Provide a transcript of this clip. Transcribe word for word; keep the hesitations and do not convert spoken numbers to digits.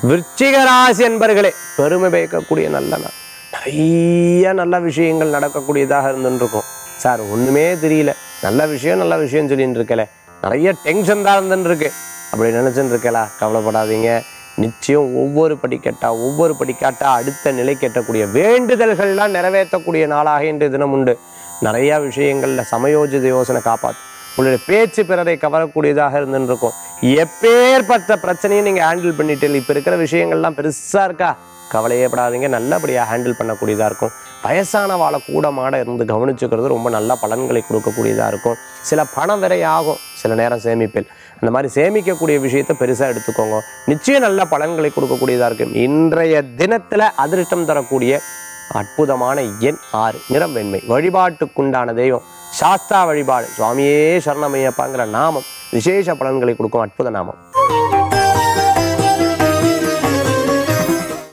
விருச்சிக ராசி என்பர்களே, பெருமை பயக்கக்கூடிய நல்ல நாள். நிறைய நல்ல விஷயங்கள் நடக்கக்கூடியதாக இருந்துருக்கும். சார் ஒன்றுமே தெரியல, நல்ல விஷயம் நல்ல விஷயம் சொல்லின்னு இருக்கல, நிறைய டென்ஷன் தான் இருந்துருக்கு அப்படி நினச்சின்னு இருக்கலா, கவலைப்படாதீங்க. நிச்சயம் ஒவ்வொரு படிக்கட்டா ஒவ்வொரு படிக்காட்டா அடுத்த நிலை கெட்டக்கூடிய வேண்டுதல்கள்லாம் நிறைவேற்றக்கூடிய நாளாக இன்றைய தினம் உண்டு. நிறையா விஷயங்களில் சமயோஜித யோசனை காப்பாற்று. உங்களுடைய பேச்சு பிறரை கவரக்கூடியதாக இருந்துருக்கும். எப்பேற்பட்ட பிரச்சனையும் நீங்கள் ஹேண்டில் பண்ணிட்டு, இப்போ இருக்கிற விஷயங்கள்லாம் பெருசாக இருக்கா, கவலையே படாதீங்க, நல்லபடியாக ஹேண்டில் பண்ணக்கூடியதாக இருக்கும். வயசான வாழை கூட மாட இருந்து கவனிச்சுக்கிறது ரொம்ப நல்ல பலன்களை கொடுக்கக்கூடியதாக இருக்கும். சில பணம் விரை ஆகும், சில நேரம் சேமிப்பில். அந்த மாதிரி சேமிக்கக்கூடிய விஷயத்தை பெருசாக எடுத்துக்கோங்க, நிச்சயம் நல்ல பலன்களை கொடுக்கக்கூடியதாக இருக்கும். இன்றைய தினத்தில் அதிர்ஷ்டம் தரக்கூடிய அற்புதமான எண் ஆறு, நிறம் வெண்மை. வழிபாட்டுக்குண்டான தெய்வம் சாஸ்தா வழிபாடு. சுவாமியே சரணமையப்பாங்கிற நாமம் விசேஷ பலன்களை கொடுக்கும் அற்புத நாமம்.